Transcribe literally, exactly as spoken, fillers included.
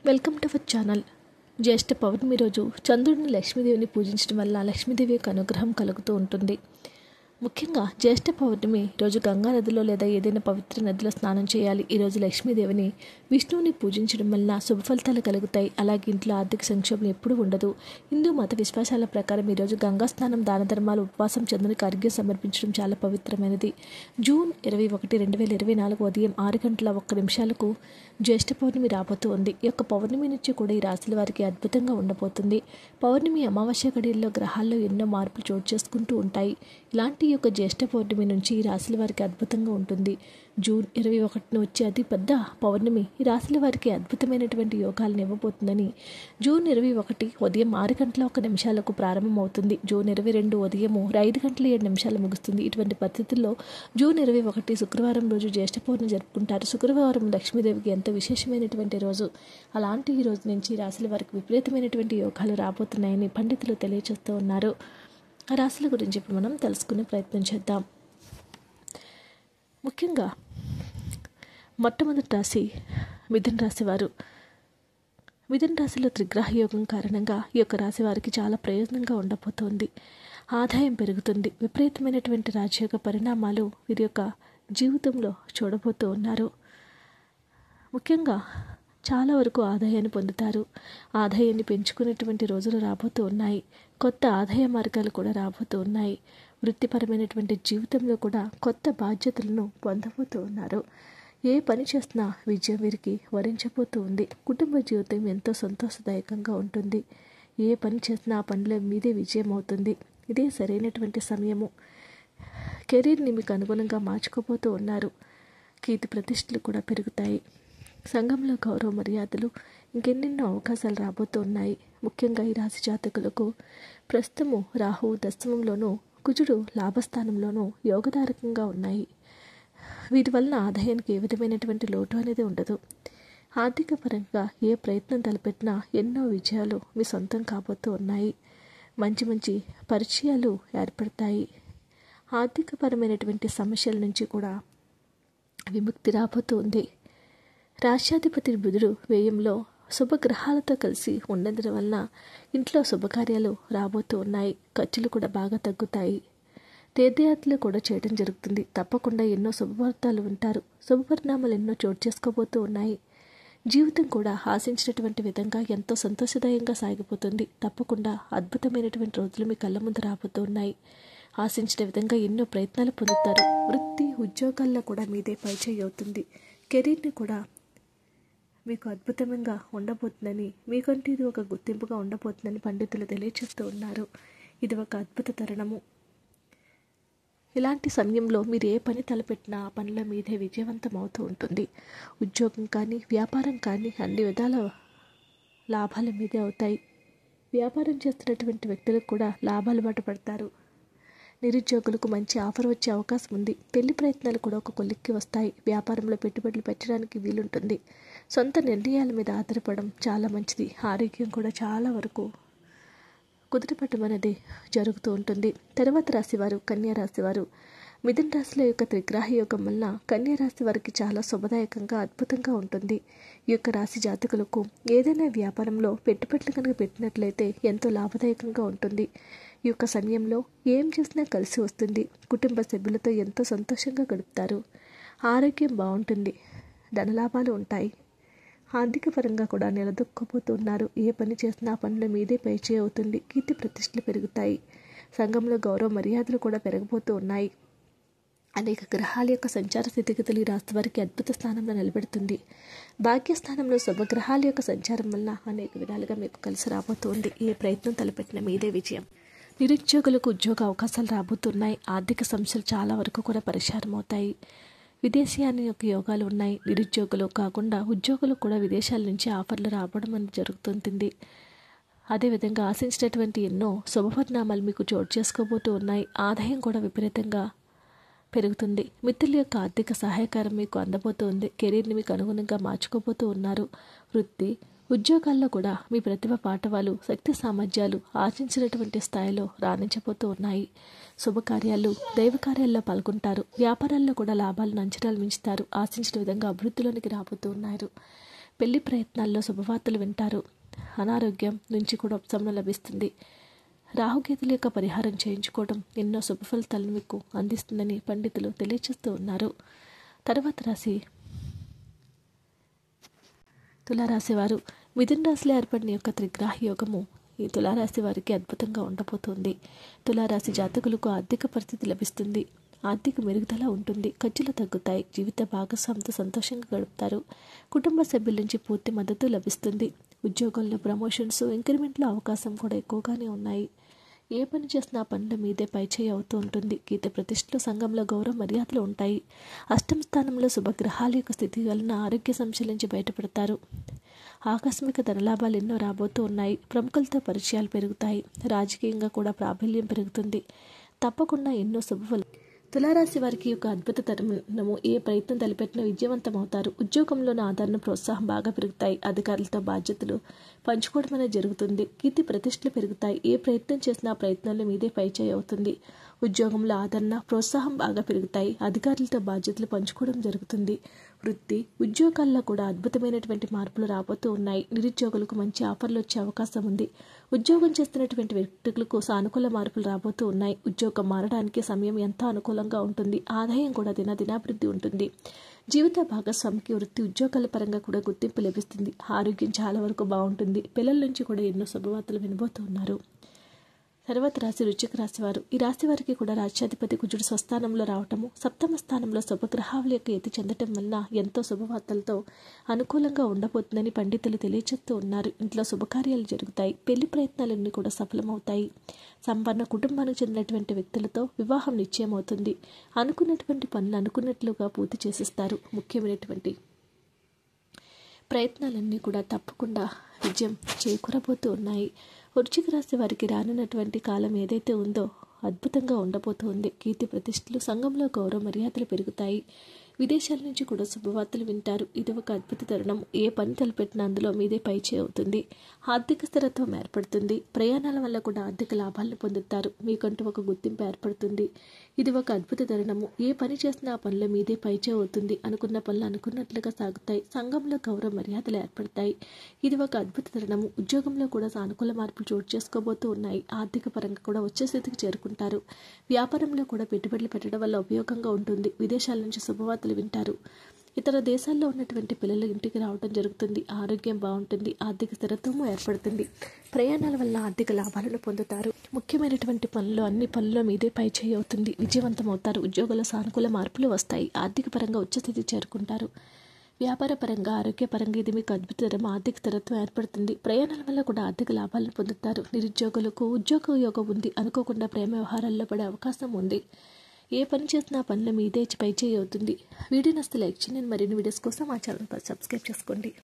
Welcome to our channel. జ్యేష్ఠ పౌర్ణమి రోజు చంద్రుడిని లక్ష్మీదేవిని పూజించడం వల్ల లక్ష్మీదేవి యొక్క అనుగ్రహం కలుగుతూ ఉంటుంది. ముఖ్యంగా జ్యేష్ఠ పౌర్ణమి రోజు గంగా నదిలో లేదా ఏదైనా పవిత్ర నదిలో స్నానం చేయాలి. ఈరోజు లక్ష్మీదేవిని విష్ణువుని పూజించడం వల్ల శుభ ఫలితాలు కలుగుతాయి. అలాగే ఇంట్లో ఆర్థిక సంక్షోభం ఎప్పుడూ ఉండదు. హిందూ మత విశ్వాసాల ప్రకారం ఈరోజు గంగా స్నానం, దాన ధర్మాలు, ఉపవాసం, చంద్రునికి అర్ఘ్యం సమర్పించడం చాలా పవిత్రమైనది. జూన్ ఇరవై ఒకటి రెండు వేల ఇరవై నాలుగు ఉదయం ఆరు గంటల ఒక్క నిమిషాలకు జ్యేష్ఠ పౌర్ణమి రాబోతూ ఉంది. ఈ యొక్క పౌర్ణమి నుంచి కూడా ఈ రాశుల వారికి అద్భుతంగా ఉండబోతుంది. పౌర్ణమి, అమావాస్య గడియల్లో గ్రహాల్లో ఎన్నో మార్పులు చోటు చేసుకుంటూ ఉంటాయి. ఇలాంటి ఈ యొక్క జ్యేష్ఠ పౌర్ణమి నుంచి ఈ రాశుల వారికి అద్భుతంగా ఉంటుంది. జూన్ ఇరవై ఒకటిన వచ్చే అతి పెద్ద పౌర్ణమి ఈ రాశుల వారికి అద్భుతమైనటువంటి యోగాలను ఇవ్వబోతుందని జూన్ ఇరవై ఒకటి ఉదయం ఆరు గంటల ఒక నిమిషాలకు ప్రారంభమవుతుంది. జూన్ ఇరవై రెండు ఉదయము ఐదు గంటల ఏడు నిమిషాలు ముగుస్తుంది. ఇటువంటి పరిస్థితుల్లో జూన్ ఇరవై ఒకటి శుక్రవారం రోజు జ్యేష్ఠ పౌర్ణమి జరుపుకుంటారు. శుక్రవారం లక్ష్మీదేవికి ఎంతో విశేషమైనటువంటి రోజు. అలాంటి ఈ రోజు నుంచి ఈ రాశుల వారికి విపరీతమైనటువంటి యోగాలు రాబోతున్నాయని పండితులు తెలియజేస్తూ ఉన్నారు. ఆ రాశుల గురించి ఇప్పుడు మనం తెలుసుకునే ప్రయత్నం చేద్దాం. ముఖ్యంగా మొట్టమొదటి రాశి మిథున రాశి వారు. మిథున రాశిలో త్రిగ్రహ యోగం కారణంగా ఈ యొక్క రాశి వారికి చాలా ప్రయోజనంగా ఉండబోతోంది. ఆదాయం పెరుగుతుంది. విపరీతమైనటువంటి రాజయోగ పరిణామాలు వీరి యొక్క జీవితంలో చూడబోతూ ఉన్నారు. ముఖ్యంగా చాలా వరకు ఆదాయాన్ని పొందుతారు. ఆదాయాన్ని పెంచుకునేటువంటి రోజులు రాబోతూ ఉన్నాయి. కొత్త ఆదాయ మార్గాలు కూడా రాబోతూ ఉన్నాయి. వృత్తిపరమైనటువంటి జీవితంలో కూడా కొత్త బాధ్యతలను పొందబోతూ ఉన్నారు. ఏ పని చేసినా విజయం వీరికి వరించబోతూ ఉంది. కుటుంబ జీవితం ఎంతో సంతోషదాయకంగా ఉంటుంది. ఏ పని చేసినా ఆ పనిలో మీదే విజయం అవుతుంది. ఇదే సరైనటువంటి సమయము. కెరీర్ని మీకు అనుగుణంగా మార్చుకోబోతూ ఉన్నారు. కీర్తి ప్రతిష్టలు కూడా పెరుగుతాయి. సంఘంలో గౌరవ మర్యాదలు, ఇంకెన్నెన్నో అవకాశాలు రాబోతూ ఉన్నాయి. ముఖ్యంగా ఈ రాశి జాతకులకు ప్రస్తుతము రాహువు దశమంలోనూ, కుజుడు లాభస్థానంలోనూ యోగదారకంగా ఉన్నాయి. వీటి వలన ఆదాయానికి ఏ విధమైనటువంటి లోటు అనేది ఉండదు. ఆర్థిక పరంగా ఏ ప్రయత్నం తలపెట్టినా ఎన్నో విజయాలు మీ సొంతం కాబోతూ ఉన్నాయి. మంచి మంచి పరిచయాలు ఏర్పడతాయి. ఆర్థిక పరమైనటువంటి సమస్యల నుంచి కూడా విముక్తి రాబోతూ ఉంది. రాష్ట్రాధిపతి బుధుడు వ్యయంలో శుభగ్రహాలతో కలిసి ఉన్నందున వలన ఇంట్లో శుభకార్యాలు రాబోతూ ఉన్నాయి. ఖర్చులు కూడా బాగా తగ్గుతాయి. తీర్థయాత్రలు కూడా చేయడం జరుగుతుంది. తప్పకుండా ఎన్నో శుభవార్తలు వింటారు. శుభపరిణామాలు ఎన్నో చోటు చేసుకోబోతూ ఉన్నాయి. జీవితం కూడా ఆశించినటువంటి విధంగా ఎంతో సంతోషదాయంగా సాగిపోతుంది. తప్పకుండా అద్భుతమైనటువంటి రోజులు మీ కళ్ళ ముందు రాబోతూ ఉన్నాయి. ఆశించిన విధంగా ఎన్నో ప్రయత్నాలు పొందుతారు. వృత్తి, ఉద్యోగాల్లో కూడా మీదే పైచేయి అవుతుంది. కెరీర్ని కూడా మీకు అద్భుతంగా ఉండబోతుందని, మీకంటూ ఇది ఒక గుర్తింపుగా ఉండబోతుందని పండితులు తెలియజేస్తూ ఉన్నారు. ఇది ఒక అద్భుత తరుణము. ఇలాంటి సమయంలో మీరు ఏ పని తలపెట్టినా ఆ పనిలో మీదే విజయవంతం అవుతూ ఉంటుంది. ఉద్యోగం కానీ, వ్యాపారం కానీ అన్ని విధాల లాభాలు మీదే అవుతాయి. వ్యాపారం చేస్తున్నటువంటి వ్యక్తులకు కూడా లాభాలు బాట పడతారు. నిరుద్యోగులకు మంచి ఆఫర్ వచ్చే అవకాశం ఉంది. పెళ్లి ప్రయత్నాలు కూడా ఒక కొలిక్కి వస్తాయి. వ్యాపారంలో పెట్టుబడులు పెట్టడానికి వీలుంటుంది. సొంత నిర్ణయాల మీద ఆధారపడడం చాలా మంచిది. ఆరోగ్యం కూడా చాలా వరకు కుదిరిపట్టడం అనేది జరుగుతూ ఉంటుంది. తర్వాత రాశివారు కన్యా రాశివారు. మిథున రాశిలో యొక్క త్రిగ్రహ యోగం వలన కన్యా రాశి వారికి చాలా శుభదాయకంగా, అద్భుతంగా ఉంటుంది. ఈ యొక్క రాశి జాతకులకు ఏదైనా వ్యాపారంలో పెట్టుబడులు కనుక పెట్టినట్లయితే ఎంతో లాభదాయకంగా ఉంటుంది. ఈ యొక్క సమయంలో ఏం చేసినా కలిసి వస్తుంది. కుటుంబ సభ్యులతో ఎంతో సంతోషంగా గడుపుతారు. ఆరోగ్యం బాగుంటుంది. ధనలాభాలు ఉంటాయి. ఆర్థిక పరంగా కూడా నిలదొక్కపోతున్నారు. ఏ పని చేసినా ఆ పనిలో మీదే పైచేయి అవుతుంది. కీర్తి ప్రతిష్టలు పెరుగుతాయి. సంఘంలో గౌరవ మర్యాదలు కూడా పెరగబోతూ ఉన్నాయి. అనేక గ్రహాల యొక్క సంచార స్థితిగతులు ఈ రాశి వారికి అద్భుత స్థానంలో నిలబెడుతుంది. భాగ్యస్థానంలో శుభగ్రహాల యొక్క సంచారం వల్ల అనేక విధాలుగా మీకు కలిసి రాబోతుంది. ఏ ప్రయత్నం తలపెట్టిన మీదే విజయం. నిరుద్యోగులకు ఉద్యోగ అవకాశాలు రాబోతున్నాయి. ఆర్థిక సమస్యలు చాలా వరకు కూడా పరిష్కారం అవుతాయి. విదేశీయాన యొక్క యోగాలు ఉన్నాయి. నిరుద్యోగులు కాకుండా ఉద్యోగులకు కూడా విదేశాల నుంచి ఆఫర్లు రావడం అనేది జరుగుతుంటుంది. అదేవిధంగా ఆశించినటువంటి ఎన్నో శుభపరిణామాలు మీకు చోటు చేసుకోబోతూ ఉన్నాయి. ఆదాయం కూడా విపరీతంగా పెరుగుతుంది. మిత్రుల యొక్క ఆర్థిక సహాయకారం మీకు అందబోతుంది. కెరీర్ని మీకు అనుగుణంగా మార్చుకోబోతూ ఉన్నారు. వృత్తి, ఉద్యోగాల్లో కూడా మీ ప్రతిభ, పాఠవాలు, శక్తి సామర్థ్యాలు ఆశించినటువంటి స్థాయిలో రాణించబోతూ ఉన్నాయి. శుభకార్యాలు, దైవ కార్యాల్లో పాల్గొంటారు. వ్యాపారాల్లో కూడా లాభాలను అంచనాలు మించుతారు. ఆశించిన విధంగా అభివృద్ధిలోనికి రాబోతూ ఉన్నారు. పెళ్లి ప్రయత్నాల్లో శుభవార్తలు వింటారు. అనారోగ్యం నుంచి కూడా ఉపశమనం లభిస్తుంది. రాహుకేతుల యొక్క పరిహారం చేయించుకోవడం ఎన్నో శుభ ఫలితాలను మీకు అందిస్తుందని పండితులు తెలియజేస్తూ ఉన్నారు. తర్వాత రాశి తులారాశి వారు. మిథున రాశిలో ఏర్పడిన యొక్క త్రిగ్రాహి యోగము ఈ తులారాశి వారికి అద్భుతంగా ఉండబోతుంది. తులారాశి జాతకులకు ఆర్థిక పరిస్థితి లభిస్తుంది. ఆర్థిక మెరుగుదల ఉంటుంది. ఖర్చులు తగ్గుతాయి. జీవిత భాగస్వామితో సంతోషంగా గడుపుతారు. కుటుంబ సభ్యుల నుంచి పూర్తి మద్దతు లభిస్తుంది. ఉద్యోగంలో ప్రమోషన్స్, ఇంక్రిమెంట్లో అవకాశం కూడా ఎక్కువగానే ఉన్నాయి. ఏ పని చేసినా పనుల మీదే పైచేయి అవుతూ ఉంటుంది. కీర్తి ప్రతిష్టలు, సంఘంలో గౌరవ మర్యాదలు ఉంటాయి. అష్టమ స్థానంలో శుభగ్రహాల యొక్క స్థితి వలన ఆరోగ్య సమస్యల నుంచి బయటపడతారు. ఆకస్మిక ధనలాభాలు ఎన్నో రాబోతూ ఉన్నాయి. ప్రముఖులతో పరిచయాలు పెరుగుతాయి. రాజకీయంగా కూడా ప్రాబల్యం పెరుగుతుంది. తప్పకుండా ఎన్నో శుభ తులారాశి వారికి యొక్క అద్భుత తరుణము. ఏ ప్రయత్నం తలపెట్టినా విజయవంతం అవుతారు. ఉద్యోగంలోని ఆదరణ, ప్రోత్సాహం బాగా పెరుగుతాయి. అధికారులతో బాధ్యతలు పంచుకోవడం అనేది జరుగుతుంది. కీర్తి ప్రతిష్టలు పెరుగుతాయి. ఏ ప్రయత్నం చేసినా ఆ ప్రయత్నాల్లో మీదే పైచేయి అవుతుంది. ఉద్యోగంలో ఆదరణ, ప్రోత్సాహం బాగా పెరుగుతాయి. అధికారులతో బాధ్యతలు పంచుకోవడం జరుగుతుంది. వృత్తి, ఉద్యోగాల్లో కూడా అద్భుతమైనటువంటి మార్పులు రాబోతూ ఉన్నాయి. నిరుద్యోగులకు మంచి ఆఫర్లు వచ్చే అవకాశం ఉంది. ఉద్యోగం చేస్తున్నటువంటి వ్యక్తులకు సానుకూల మార్పులు రాబోతూ ఉన్నాయి. ఉద్యోగం మారడానికి సమయం ఎంతో అనుకూలంగా ఉంటుంది. ఆదాయం కూడా దినదినాభివృద్ధి ఉంటుంది. జీవిత భాగస్వామికి వృత్తి, ఉద్యోగాల పరంగా కూడా గుర్తింపు లభిస్తుంది. ఆరోగ్యం చాలా వరకు బాగుంటుంది. పిల్లల నుంచి కూడా ఎన్నో శుభవార్తలు వినబోతూ ఉన్నారు. తర్వాత రాశి వృశ్చిక రాశి వారు. ఈ రాశి వారికి కూడా రాజ్యాధిపతి కుజుడు స్వస్థానంలో రావటము, సప్తమ స్థానంలో శుభగ్రహాల యొక్క ఎత్తి చెందటం వలన ఎంతో శుభవార్తలతో అనుకూలంగా ఉండబోతుందని పండితులు తెలియజేస్తూ ఉన్నారు. ఇంట్లో శుభకార్యాలు జరుగుతాయి. పెళ్లి ప్రయత్నాలన్నీ కూడా సఫలమవుతాయి. సంపన్న కుటుంబానికి చెందినటువంటి వ్యక్తులతో వివాహం నిశ్చయమవుతుంది. అనుకున్నటువంటి పనులు అనుకున్నట్లుగా పూర్తి చేసిస్తారు. ముఖ్యమైనటువంటి ప్రయత్నాలన్నీ కూడా తప్పకుండా విజయం చేకూరబోతూ ఉన్నాయి. వృశ్చిక రాశి వారికి రానున్నటువంటి కాలం ఏదైతే ఉందో అద్భుతంగా ఉండబోతుంది. కీర్తి ప్రతిష్టలు, సంఘంలో గౌరవ మర్యాదలు పెరుగుతాయి. విదేశాల నుంచి కూడా శుభవార్తలు వింటారు. ఇది ఒక అద్భుత తరుణం. ఏ పని తలపెట్టినా అందులో మీదే పైచేయి అవుతుంది. ఆర్థిక స్థిరత్వం ఏర్పడుతుంది. ప్రయాణాల వల్ల కూడా ఆర్థిక లాభాలను పొందుతారు. మీకంటూ ఒక గుర్తింపు ఏర్పడుతుంది. ఇది ఒక అద్భుత తరుణము. ఏ పని చేసినా ఆ పనుల మీదే పైచేయి అవుతుంది. అనుకున్న పనులు అనుకున్నట్లుగా సాగుతాయి. సంఘంలో గౌరవ మర్యాదలు ఏర్పడతాయి. ఇది ఒక అద్భుత తరుణము. ఉద్యోగంలో కూడా సానుకూల మార్పులు చోటు చేసుకోబోతూ ఉన్నాయి. ఆర్థిక పరంగా కూడా వచ్చే స్థితికి చేరుకుంటారు. వ్యాపారంలో కూడా పెట్టుబడులు పెట్టడం వల్ల ఉపయోగంగా ఉంటుంది. విదేశాల నుంచి శుభవార్తలు వింటారు. ఇతర దేశాల్లో ఉన్నటువంటి పిల్లలు ఇంటికి రావడం జరుగుతుంది. ఆరోగ్యం బాగుంటుంది. ఆర్థిక స్థిరత్వము ఏర్పడుతుంది. ప్రయాణాల వల్ల ఆర్థిక లాభాలను పొందుతారు. ముఖ్యమైనటువంటి పనులు అన్ని పనుల మీదే పైచేయి అవుతుంది. విజయవంతం అవుతారు. ఉద్యోగాల సానుకూల మార్పులు వస్తాయి. ఆర్థిక పరంగా ఉచ్చ స్థితి చేరుకుంటారు. వ్యాపార పరంగా, ఆరోగ్యపరంగా ఇది మీకు అద్భుతకరం. ఆర్థిక స్థిరత్వం ఏర్పడుతుంది. ప్రయాణాల వల్ల కూడా ఆర్థిక లాభాలను పొందుతారు. నిరుద్యోగులకు ఉద్యోగ యోగం ఉంది. అనుకోకుండా ప్రేమ వ్యవహారాల్లో పడే అవకాశం ఉంది. ఏ పని చేసినా పనుల మీదే పైచేయి అవుతుంది. వీడియో నచ్చితే లైక్ చేయండి. మరిన్ని వీడియోస్ కోసం మా ఛానల్ సబ్స్క్రైబ్ చేసుకోండి.